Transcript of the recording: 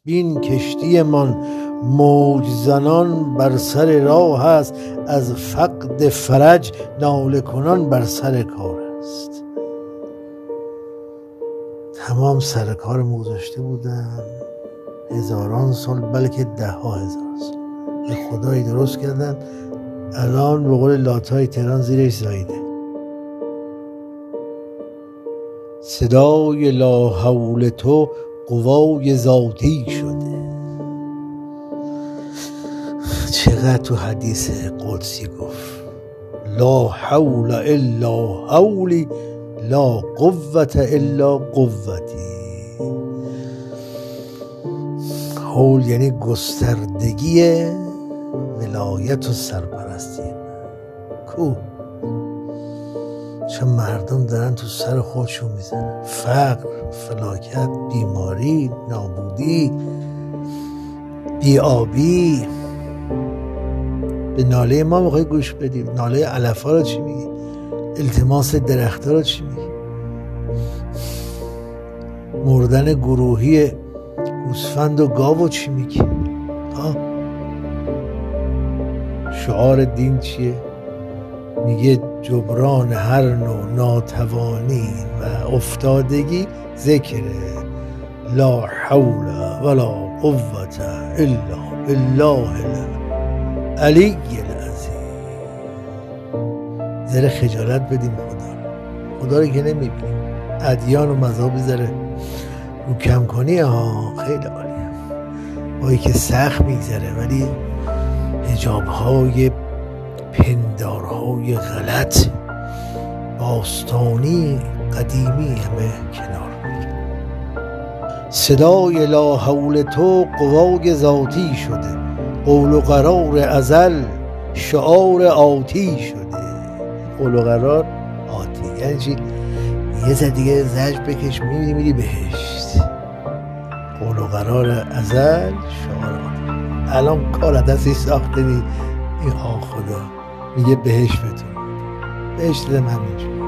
بین کشتی من موج زنان بر سر راه است، از فقد فرج ناله کنان بر سر کار است. تمام سر کار گذاشته بودن هزاران سال، بلکه 10,000 سال. یه خدایی درست کردن، الان به قول لاتای تهران زیرش زایده. صدای لا حول تو قوای ذاتی شده. چقدر تو حدیث قدسی گفت لا حول الا حولی لا قوة الا قوتی. حول یعنی گستردگی ولایت و سرپرستی کو. چون مردم دارن تو سر خودشون میزنن، فقر، فلاکت، بیماری، نابودی، بی‌آبی. به ناله ما میخوای گوش بدی؟ ناله علفا رو چی میگی؟ التماس درختها رو چی میگی؟ مردن گروهی گوسفند و گاو رو چی میگی؟ شعار دین چیه؟ میگه جبران هر نوع ناتوانی و افتادگی ذکره لا حول ولا قوة الا بالله العلی العظیم. ذره خجالت بدیم خدا رو که نمیبینیم. ادیان و مذهبی ذره رو کم کنی خیلی عالیه. با که سخت میگذره ولی حجاب‌های پندارهای غلط باستانی قدیمی همه کنار میره. صدای لا حول تو قوای ذاتی شده، قول و قرار ازل شعار آتی شده. قول و قرار آتی یعنی چی؟ یه زد دیگه زجر بکش میری بهشت. قول و قرار ازل شعار آتی. الان کار دستی ساخته این خدا میگه بهشت بتون بهشت دم همینجور.